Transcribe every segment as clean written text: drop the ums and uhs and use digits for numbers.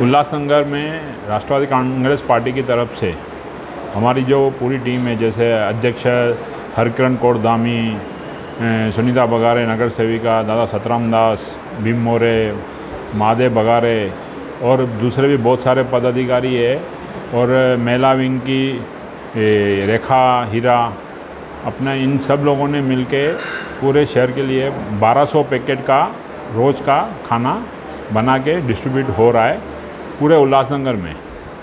उल्लासनगर में राष्ट्रवादी कांग्रेस पार्टी की तरफ से हमारी जो पूरी टीम है, जैसे अध्यक्ष हरकिरण कौर धामी, सुनीता बगारे नगर सेविका, दादा सतराम दास, भीम मोरे, महादेव बगारे और दूसरे भी बहुत सारे पदाधिकारी है। और महिला विंग की रेखा हीरा, अपना इन सब लोगों ने मिलके पूरे शहर के लिए 1200 पैकेट का रोज़ का खाना बना के डिस्ट्रीब्यूट हो रहा है पूरे उल्लासनगर में।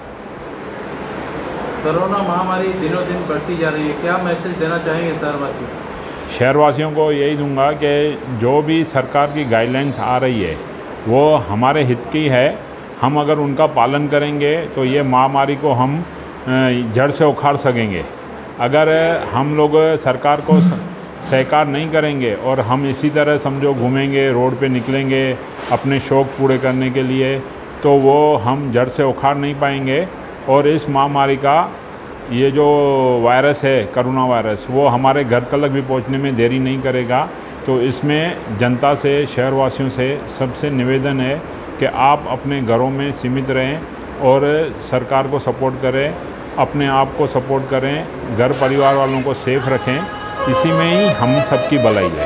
कोरोना महामारी दिनों दिन बढ़ती जा रही है, क्या मैसेज देना चाहेंगे शहरवासियों? शहरवासियों को यही दूंगा कि जो भी सरकार की गाइडलाइंस आ रही है वो हमारे हित की है। हम अगर उनका पालन करेंगे तो ये महामारी को हम जड़ से उखाड़ सकेंगे। अगर हम लोग सरकार को सहकार नहीं करेंगे और हम इसी तरह समझो घूमेंगे, रोड पे निकलेंगे अपने शौक़ पूरे करने के लिए, तो वो हम जड़ से उखाड़ नहीं पाएंगे। और इस महामारी का ये जो वायरस है, कोरोना वायरस, वो हमारे घर तक भी पहुंचने में देरी नहीं करेगा। तो इसमें जनता से, शहरवासियों से सबसे निवेदन है कि आप अपने घरों में सीमित रहें और सरकार को सपोर्ट करें, अपने आप को सपोर्ट करें, घर परिवार वालों को सेफ रखें। इसी में ही हम सबकी भलाई है।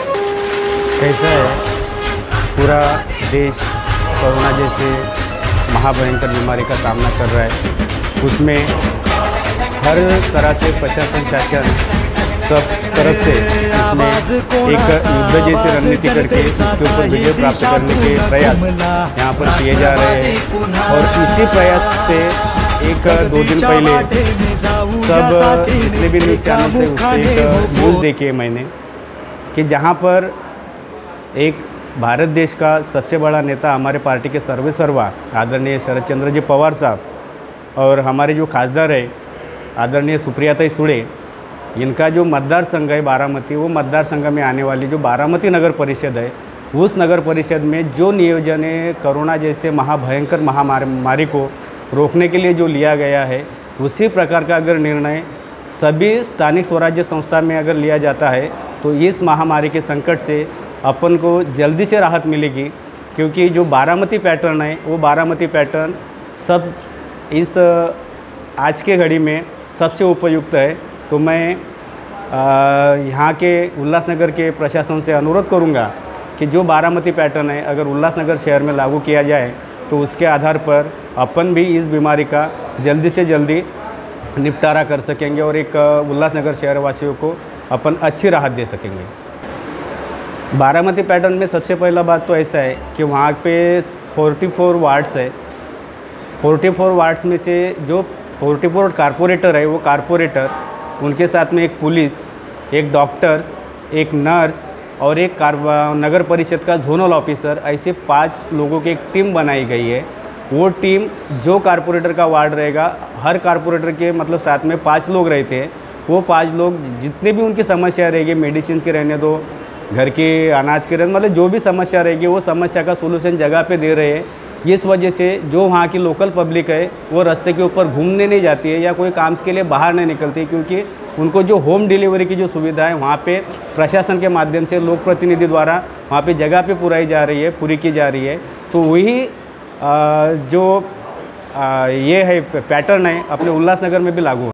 कैसा है, पूरा देश कोरोना जैसे महाभयंकर बीमारी का सामना कर रहा है। उसमें हर तरह से प्रशासन, शासन सब तरफ से इसमें एक युद्ध जैसी रणनीति करके इसके ऊपर विजय प्राप्त करने के प्रयास यहाँ पर किए जा रहे हैं। और इसी प्रयास से एक 2 दिन पहले सब जितने भी न्यूज़ चैनल से उससे एक न्यूज़ देखी है मैंने कि जहाँ पर एक भारत देश का सबसे बड़ा नेता, हमारे पार्टी के सर्वेसर्वा आदरणीय शरद चंद्र जी पवार साहब, और हमारे जो खासदार है आदरणीय सुप्रियाताई सुळे, इनका जो मतदार संघ है बारामती, वो मतदार संघ में आने वाली जो बारामती नगर परिषद है, उस नगर परिषद में जो नियोजन है कोरोना जैसे महाभयंकर महामारी को रोकने के लिए जो लिया गया है, उसी प्रकार का अगर निर्णय सभी स्थानिक स्वराज्य संस्था में अगर लिया जाता है तो इस महामारी के संकट से अपन को जल्दी से राहत मिलेगी। क्योंकि जो बारामती पैटर्न है, वो बारामती पैटर्न सब इस आज के घड़ी में सबसे उपयुक्त है। तो मैं यहाँ के उल्लासनगर के प्रशासन से अनुरोध करूँगा कि जो बारामती पैटर्न है अगर उल्लासनगर शहर में लागू किया जाए तो उसके आधार पर अपन भी इस बीमारी का जल्दी से जल्दी निपटारा कर सकेंगे और एक उल्लासनगर शहरवासियों को अपन अच्छी राहत दे सकेंगे। बारामती पैटर्न में सबसे पहला बात तो ऐसा है कि वहाँ पे 44 वार्ड्स है। 44 वार्ड्स में से जो 44 कारपोरेटर है, वो कारपोरेटर, उनके साथ में एक पुलिस, एक डॉक्टर्स, एक नर्स और एक नगर परिषद का जोनल ऑफिसर, ऐसे 5 लोगों की एक टीम बनाई गई है। वो टीम जो कारपोरेटर का वार्ड रहेगा, हर कारपोरेटर के मतलब साथ में 5 लोग रहते हैं। वो 5 लोग जितने भी उनकी समस्या रहेगी, मेडिसिन के रहने दो, घर के अनाज के रहने, मतलब जो भी समस्या रहेगी वो समस्या का सोल्यूशन जगह पे दे रहे हैं। इस वजह से जो वहाँ की लोकल पब्लिक है वो रास्ते के ऊपर घूमने नहीं जाती है या कोई काम के लिए बाहर नहीं निकलती, क्योंकि उनको जो होम डिलीवरी की जो सुविधा है वहाँ पे प्रशासन के माध्यम से लोक प्रतिनिधि द्वारा वहाँ पे जगह पे पूरी की जा रही है। तो वही जो ये है पैटर्न है अपने उल्लासनगर में भी लागू है।